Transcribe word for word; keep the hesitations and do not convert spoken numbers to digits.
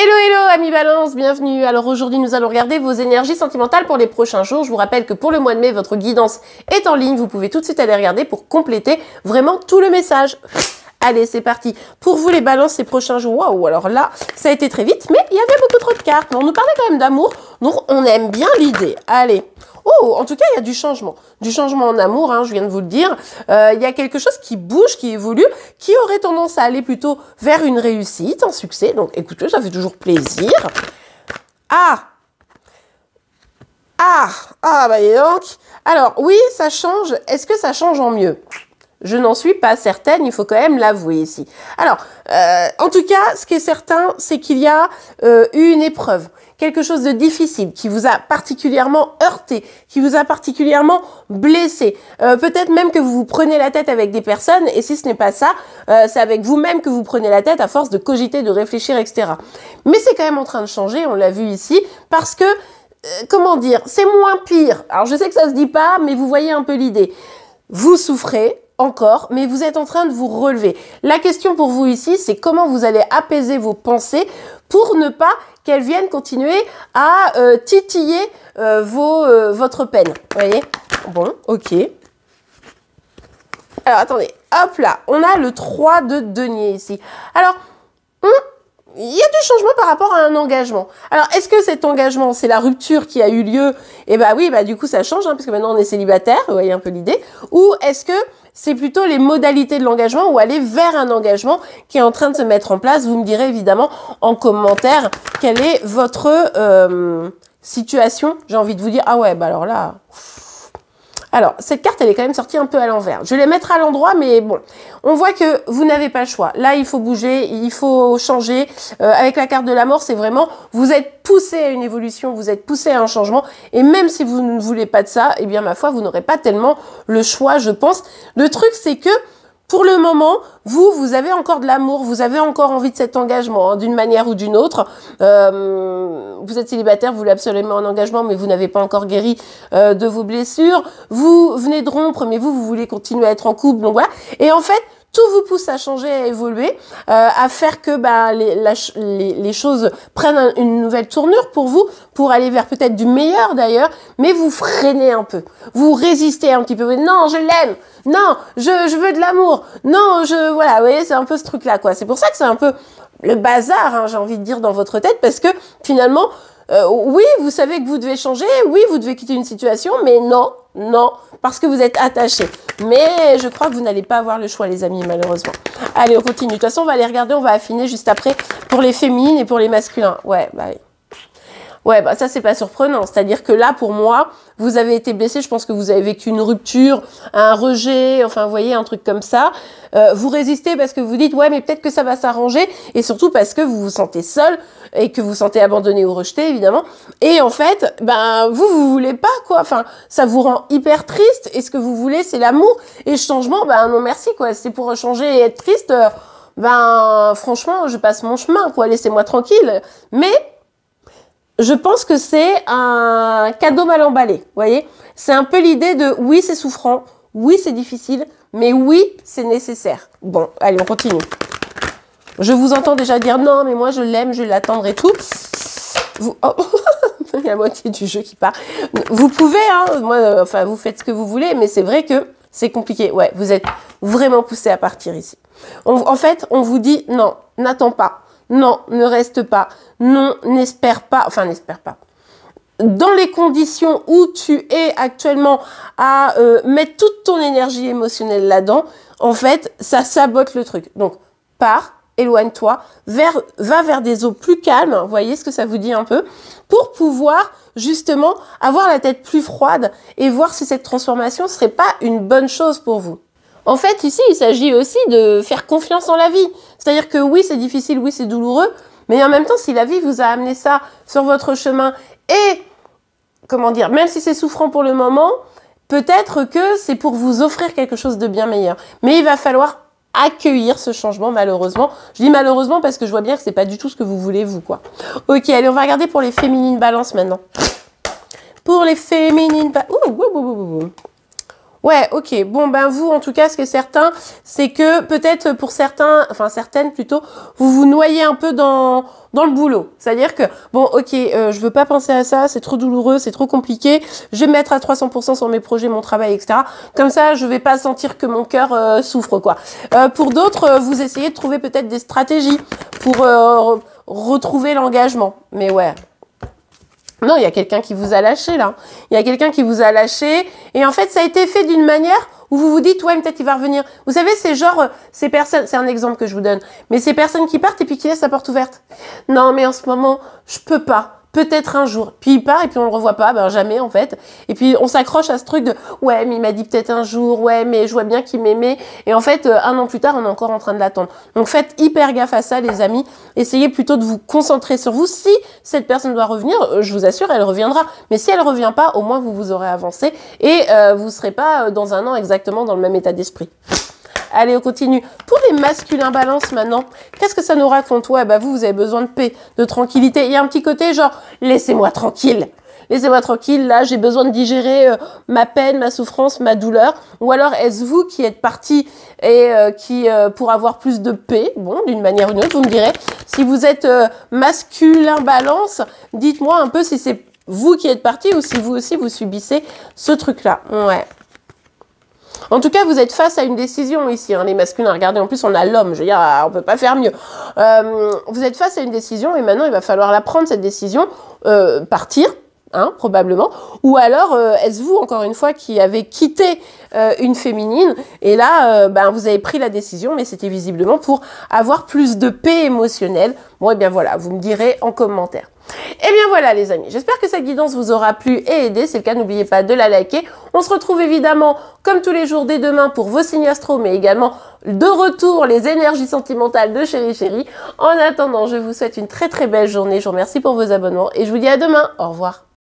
Hello, hello, amis Balance, bienvenue. Alors aujourd'hui, nous allons regarder vos énergies sentimentales pour les prochains jours. Je vous rappelle que pour le mois de mai, votre guidance est en ligne. Vous pouvez tout de suite aller regarder pour compléter vraiment tout le message. Allez, c'est parti. Pour vous, les Balances, ces prochains jours, waouh, alors là, ça a été très vite, mais il y avait beaucoup trop de cartes. Mais on nous parlait quand même d'amour, donc on aime bien l'idée. Allez. Oh, en tout cas, il y a du changement. Du changement en amour, hein, je viens de vous le dire. Euh, il y a quelque chose qui bouge, qui évolue, qui aurait tendance à aller plutôt vers une réussite, un succès. Donc, écoutez, ça fait toujours plaisir. Ah Ah Ah, bah, dis donc. Alors, oui, ça change. Est-ce que ça change en mieux ? Je n'en suis pas certaine, il faut quand même l'avouer ici. Alors, euh, en tout cas, ce qui est certain, c'est qu'il y a euh, eu une épreuve, quelque chose de difficile, qui vous a particulièrement heurté, qui vous a particulièrement blessé. Euh, Peut-être même que vous vous prenez la tête avec des personnes, et si ce n'est pas ça, euh, c'est avec vous-même que vous prenez la tête à force de cogiter, de réfléchir, et cetera. Mais c'est quand même en train de changer, on l'a vu ici, parce que, euh, comment dire, c'est moins pire. Alors, je sais que ça se dit pas, mais vous voyez un peu l'idée. Vous souffrez, encore, mais vous êtes en train de vous relever. La question pour vous ici, c'est comment vous allez apaiser vos pensées pour ne pas qu'elles viennent continuer à euh, titiller euh, vos, euh, votre peine. Vous voyez ? Bon, ok. Alors, attendez. Hop là, on a le trois de denier ici. Alors, hum, il y a du changement par rapport à un engagement. Alors, est-ce que cet engagement, c'est la rupture qui a eu lieu? Eh bien oui, bah, du coup, ça change, hein, parce que maintenant, on est célibataire, vous voyez un peu l'idée. Ou est-ce que c'est plutôt les modalités de l'engagement ou aller vers un engagement qui est en train de se mettre en place? Vous me direz évidemment en commentaire quelle est votre euh, situation. J'ai envie de vous dire, ah ouais, bah alors là... Alors, cette carte, elle est quand même sortie un peu à l'envers. Je vais les mettre à l'endroit, mais bon, on voit que vous n'avez pas le choix. Là, il faut bouger, il faut changer. Euh, avec la carte de la mort, c'est vraiment, vous êtes poussé à une évolution, vous êtes poussé à un changement. Et même si vous ne voulez pas de ça, eh bien, ma foi, vous n'aurez pas tellement le choix, je pense. Le truc, c'est que, pour le moment, vous, vous avez encore de l'amour, vous avez encore envie de cet engagement, hein, d'une manière ou d'une autre. Euh, vous êtes célibataire, vous voulez absolument un engagement, mais vous n'avez pas encore guéri euh, de vos blessures. Vous venez de rompre, mais vous, vous voulez continuer à être en couple, donc voilà. Et en fait, tout vous pousse à changer, à évoluer, euh, à faire que bah, les, la, les, les choses prennent un, une nouvelle tournure pour vous, pour aller vers peut-être du meilleur d'ailleurs, mais vous freinez un peu, vous résistez un petit peu. Non, je l'aime, non, je, je veux de l'amour, non, je... Voilà, vous voyez, c'est un peu ce truc-là, quoi. C'est pour ça que c'est un peu le bazar, hein, j'ai envie de dire, dans votre tête, parce que finalement, euh, oui, vous savez que vous devez changer, oui, vous devez quitter une situation, mais non, non, parce que vous êtes attaché. Mais je crois que vous n'allez pas avoir le choix, les amis, malheureusement. Allez, on continue. De toute façon, on va aller regarder, on va affiner juste après pour les féminines et pour les masculins. Ouais, bah oui. Ouais, bah ça, c'est pas surprenant. C'est-à-dire que là, pour moi, vous avez été blessé. Je pense que vous avez vécu une rupture, un rejet, enfin, vous voyez, un truc comme ça. Euh, vous résistez parce que vous dites, ouais, mais peut-être que ça va s'arranger. Et surtout parce que vous vous sentez seul et que vous vous sentez abandonné ou rejeté, évidemment. Et en fait, ben, vous, vous voulez pas, quoi. Enfin, ça vous rend hyper triste. Et ce que vous voulez, c'est l'amour. Et le changement, ben, non, merci, quoi. C'est pour changer et être triste. Euh, ben, franchement, je passe mon chemin, quoi. Laissez-moi tranquille. Mais... je pense que c'est un cadeau mal emballé, vous voyez. C'est un peu l'idée de oui, c'est souffrant, oui, c'est difficile, mais oui, c'est nécessaire. Bon, allez, on continue. Je vous entends déjà dire non, mais moi, je l'aime, je vais l'attendre et tout. Vous... Oh. Il y a la moitié du jeu qui part. Vous pouvez, hein, moi, euh, enfin, vous faites ce que vous voulez, mais c'est vrai que c'est compliqué. Ouais, vous êtes vraiment poussé à partir ici. On, en fait, on vous dit non, n'attends pas. Non, ne reste pas. Non, n'espère pas. Enfin, n'espère pas. Dans les conditions où tu es actuellement à euh, mettre toute ton énergie émotionnelle là-dedans, en fait, ça sabote le truc. Donc, pars, éloigne-toi, vers, va vers des eaux plus calmes, vous voyez ce que ça vous dit un peu, pour pouvoir justement avoir la tête plus froide et voir si cette transformation ne serait pas une bonne chose pour vous. En fait, ici, il s'agit aussi de faire confiance en la vie. C'est-à-dire que oui, c'est difficile, oui, c'est douloureux, mais en même temps, si la vie vous a amené ça sur votre chemin et, comment dire, même si c'est souffrant pour le moment, peut-être que c'est pour vous offrir quelque chose de bien meilleur. Mais il va falloir accueillir ce changement, malheureusement. Je dis malheureusement parce que je vois bien que c'est pas du tout ce que vous voulez, vous, quoi. Ok, allez, on va regarder pour les féminines Balance maintenant. Pour les féminines Balance... Ouh, ouh, ouh, ouh, ouh. Ouais, ok. Bon, ben vous, en tout cas, ce qui est certain, c'est que peut-être pour certains, enfin certaines plutôt, vous vous noyez un peu dans dans le boulot. C'est-à-dire que, bon, ok, euh, je veux pas penser à ça, c'est trop douloureux, c'est trop compliqué, je vais me mettre à trois cents pour cent sur mes projets, mon travail, et cetera. Comme ça, je vais pas sentir que mon cœur euh, souffre, quoi. Euh, pour d'autres, euh, vous essayez de trouver peut-être des stratégies pour euh, retrouver l'engagement. Mais ouais. Non, il y a quelqu'un qui vous a lâché, là. Il y a quelqu'un qui vous a lâché. Et en fait, ça a été fait d'une manière où vous vous dites, ouais, peut-être il va revenir. Vous savez, c'est genre, euh, ces personnes, c'est un exemple que je vous donne, mais ces personnes qui partent et puis qui laissent la porte ouverte. Non, mais en ce moment, je peux pas. Peut-être un jour. Puis il part et puis on le revoit pas, ben jamais en fait. Et puis on s'accroche à ce truc de ouais, mais il m'a dit peut-être un jour, ouais, mais je vois bien qu'il m'aimait. Et en fait, euh, un an plus tard, on est encore en train de l'attendre. Donc faites hyper gaffe à ça, les amis. Essayez plutôt de vous concentrer sur vous. Si cette personne doit revenir, euh, je vous assure, elle reviendra. Mais si elle revient pas, au moins vous vous aurez avancé et euh, vous serez pas dans un an exactement dans le même état d'esprit. Allez, on continue. Pour les masculins balance maintenant, qu'est-ce que ça nous raconte? Ouais, bah vous, vous avez besoin de paix, de tranquillité. Il y a un petit côté genre, laissez-moi tranquille. Laissez-moi tranquille, là, j'ai besoin de digérer euh, ma peine, ma souffrance, ma douleur. Ou alors, est-ce vous qui êtes parti et euh, qui, euh, pour avoir plus de paix, bon, d'une manière ou d'une autre, vous me direz, si vous êtes euh, masculin balance, dites-moi un peu si c'est vous qui êtes parti ou si vous aussi, vous subissez ce truc-là. Ouais. En tout cas, vous êtes face à une décision ici, hein, les masculins. Regardez, en plus, on a l'homme. Je veux dire, on peut pas faire mieux. Euh, vous êtes face à une décision et maintenant, il va falloir la prendre, cette décision, euh, partir, hein, probablement. Ou alors, euh, est-ce vous, encore une fois, qui avez quitté euh, une féminine et là, euh, ben, vous avez pris la décision, mais c'était visiblement pour avoir plus de paix émotionnelle. Bon, et bien voilà, vous me direz en commentaire. Et bien voilà les amis, j'espère que cette guidance vous aura plu et aidé. C'est le cas, n'oubliez pas de la liker. On se retrouve évidemment comme tous les jours dès demain pour vos signes astro, mais également de retour les énergies sentimentales de Chéri Chéri. En attendant, je vous souhaite une très très belle journée. Je vous remercie pour vos abonnements et je vous dis à demain. Au revoir.